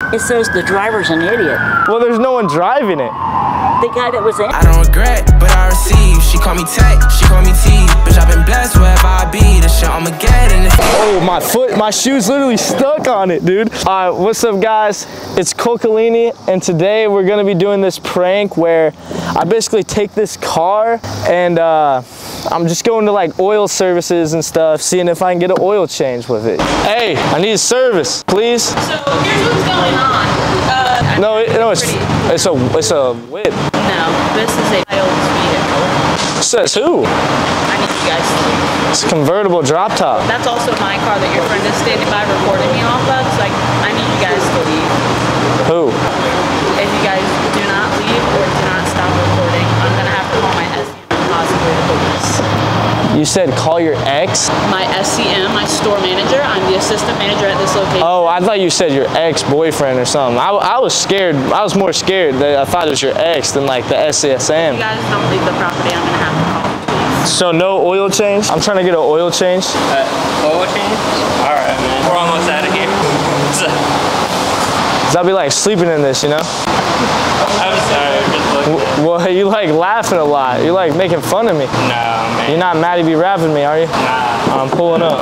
It says the driver's an idiot. Well, there's no one driving it. The guy that was in. I don't regret, but I receive. She call me Tech, she call me T. Bitch, I've been blessed wherever I be. The shit I'ma get in. Oh, my foot, my shoe's literally stuck on it, dude. All right, what's up, guys? It's Cocolini, and today we're gonna be doing this prank where I basically take this car and I'm just going to like oil services and stuff, seeing if I can get an oil change with it. Hey, I need a service, please. So here's what's going on. No, it's a whip. No, this is a child's vehicle. Says who? I need you guys to leave. It's a convertible drop top. That's also my car that your friend is standing by recording me off of. So I need you guys to leave. Who? If you guys do not leave or do not stop recording, I'm gonna have to call my SCM and possibly the police. You said call your ex? My SCM, my store manager. I'm the assistant manager at this location. Oh, I thought you said your ex-boyfriend or something. I was scared. I was more scared that I thought it was your ex than like the SCM. If you guys don't leave the property, I'm gonna have to call the police. So no oil change? I'm trying to get an oil change. Oil change? All right, man. We're almost out of here. Cause I'll be like sleeping in this, you know? I'm sorry, I'm just looking. Well, you like laughing a lot. You're like making fun of me. No, man. You're not mad to be rapping me, are you? Nah. I'm pulling up.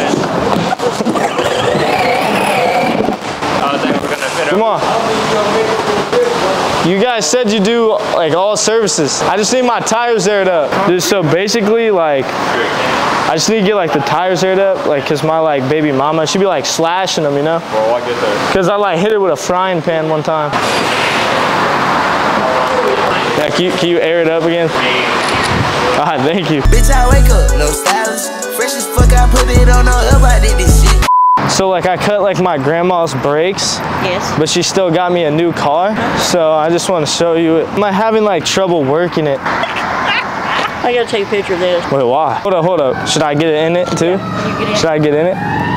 Come on. You guys said you do like all services. I just need my tires aired up. Dude, so basically like, I just need to get like the tires aired up, like cause my like baby mama, she be like slashing them, you know? Well, I get there. Cause I like hit her with a frying pan one time. Yeah, can you air it up again? Alright, thank you. Bitch, I wake up, no stylist. Fresh as fuck, I put it on up, I did this shit. So like I cut like my grandma's brakes. Yes. But she still got me a new car. So I just want to show you it. I'm like having like trouble working it. I gotta take a picture of this. Wait, why? Hold up. Should I get it in it too? Yeah, you get in. Should I get in it?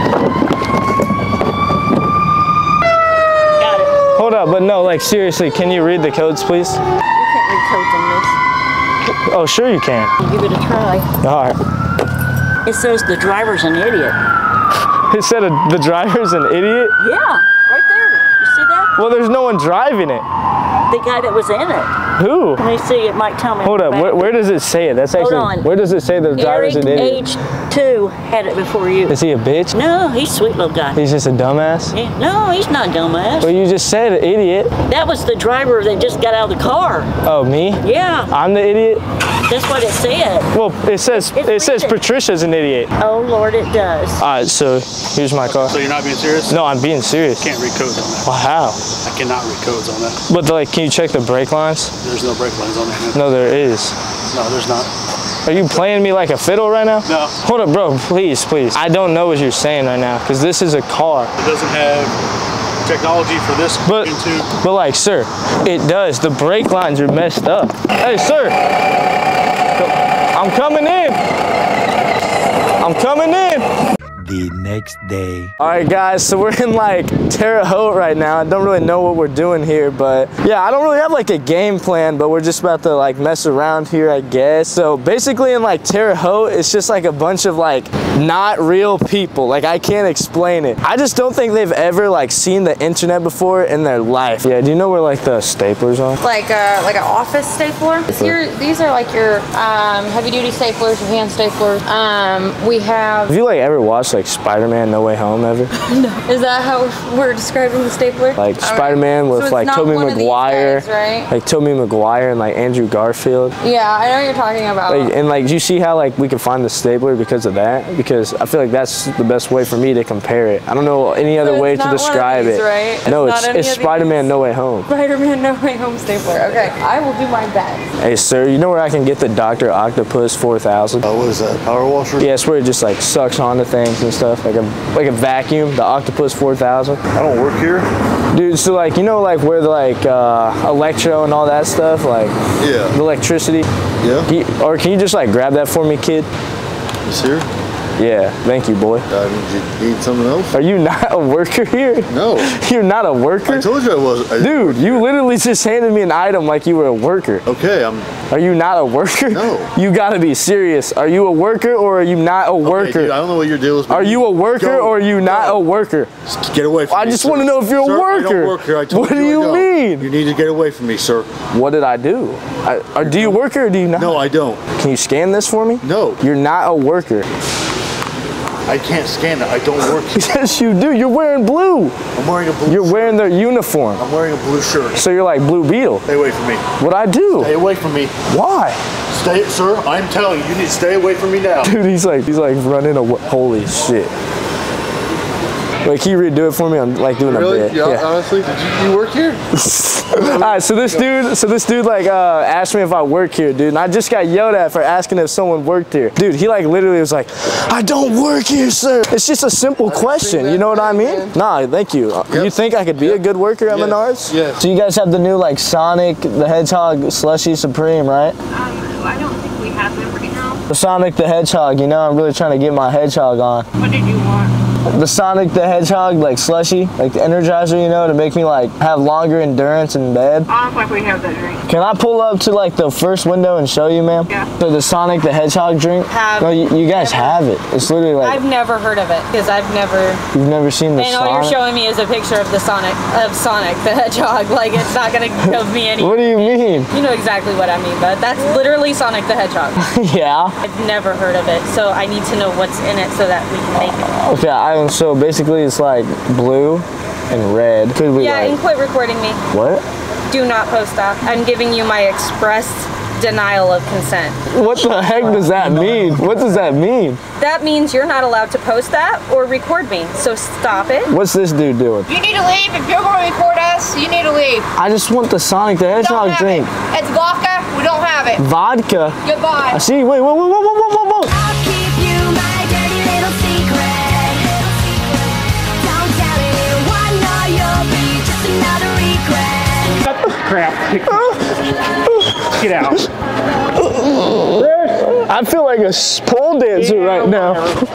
Got it. Hold up, but no, like seriously, can you read the codes, please? You can't read codes on this. Oh, sure you can. Give it a try. All right. It says the driver's an idiot. It said the driver's an idiot? Yeah, right there. You see that? Well, there's no one driving it. The guy that was in it. Who? Let me see, it might tell me. Hold up, where does it say it? That's actually, on. where does it say the driver's an idiot? Age 2 had it before you. Is he a bitch? No, he's a sweet little guy. He's just a dumbass? Yeah. No, he's not a dumbass. Well, you just said idiot. That was the driver that just got out of the car. Oh, me? Yeah, I'm the idiot? that's what it said. Well, it says written. Patricia's an idiot. Oh, Lord, it does. All right, so here's my car. So you're not being serious? No, I'm being serious. Can't read codes on that. Well, how? I cannot read codes on that. But like, can you check the brake lines? There's no brake lines on that. Man. No, there is. No, there's not. Are you playing me like a fiddle right now? No. Hold up, bro, please. I don't know what you're saying right now, because this is a car. It doesn't have technology for this. But like, sir, it does. The brake lines are messed up. Hey, sir. I'm coming in. I'm coming in. The next day. All right, guys, so we're in like Terre Haute right now. I don't really know what we're doing here, but yeah, I don't really have like a game plan, but we're just about to like mess around here, I guess. So basically in like Terre Haute, it's just like a bunch of like not real people. Like I can't explain it. I just don't think they've ever like seen the internet before in their life. Yeah, do you know where like the staplers are? Like an office stapler. These are like your heavy duty staplers, your hand staplers. We have. Have you like ever watched like Spider-Man No Way Home ever? No. Is that how we're describing the stapler? Like Spider-Man with so like Tobey Maguire, right? like Tobey Maguire and like Andrew Garfield. Yeah, I know what you're talking about. Like, and like, do you see how like we can find the stapler because of that? Because I feel like that's the best way for me to compare it. I don't know any other way to describe it. Right? No, it's Spider-Man No Way Home. Spider-Man No Way Home stapler. Okay, I will do my best. Hey, sir, you know where I can get the Dr. Octopus 4000? What is that? Power washer? Yeah, it's where it just like sucks onto things and stuff, like a vacuum. The Octopus 4000. I don't work here. Dude, so like, you know like where the like electro and all that stuff, like the electricity? Yeah. Or can you just like grab that for me, kid? It's here? Yeah, thank you, boy. Did you need something else? Are you not a worker here? No. You're not a worker? I told you I was. Dude, you literally just handed me an item like you were a worker. Okay, Are you not a worker? No. You gotta be serious. Are you a worker or are you not a worker? Dude, I don't know what your deal is. Are you a worker or are you not a worker? Just get away from me, I just want to know if you're a worker. I don't work here. I told What do you mean? You need to get away from me, sir. What did I do? Do you work or do you not? No, I don't. Can you scan this for me? No. You're not a worker. I can't scan it. I don't work here. Yes, you do. You're wearing blue. I'm wearing a blue You're shirt. wearing their uniform. I'm wearing a blue shirt. So you're like Blue Beetle. Stay away from me. What'd I do? Stay away from me. Why? Stay, sir. I'm telling you, you need to stay away from me now. Dude, he's like running away. Holy shit. Wait, can you redo it for me? I'm like doing a bit. Yeah, honestly, did you work here? Alright, so this dude like asked me if I work here, dude, and I just got yelled at for asking if someone worked here. Dude, he like literally was like, I don't work here, sir. It's just a simple question, you know what I mean? Nah, thank you. You think I could be a good worker at Menards? Yes. So you guys have the new like Sonic the Hedgehog Slushy Supreme, right? I don't think we have them right now. The Sonic the Hedgehog, you know, I'm really trying to get my hedgehog on. What did you want? The Sonic the Hedgehog, like slushy, like the Energizer, you know, to make me like have longer endurance in bed. I don't think we have that drink. Can I pull up to like the first window and show you, ma'am? Yeah. So the Sonic the Hedgehog drink? No, you guys have it. It's literally like I've never heard of it because I've never. You've never seen the And Sonic? all you're showing me is a picture of Sonic the Hedgehog. Like it's not gonna give me any. What do you mean? You know exactly what I mean, but that's literally Sonic the Hedgehog. Yeah. I've never heard of it, so I need to know what's in it so that we can make it. Okay, so basically it's like blue and red. Could we Yeah, and quit recording me. What? Do not post that. I'm giving you my express denial of consent. What the heck does that mean? What does that mean? That means you're not allowed to post that or record me, so stop it. What's this dude doing? You need to leave. If you're going to record us, you need to leave. I just want the Sonic the Hedgehog drink. It's vodka. We don't have it. Vodka? Goodbye. I see. Wait, whoa. I'll keep you my dirty little secret. Don't tell anyone, or you'll be just another regret. Crap. Get out. I feel like a pole dancer right now.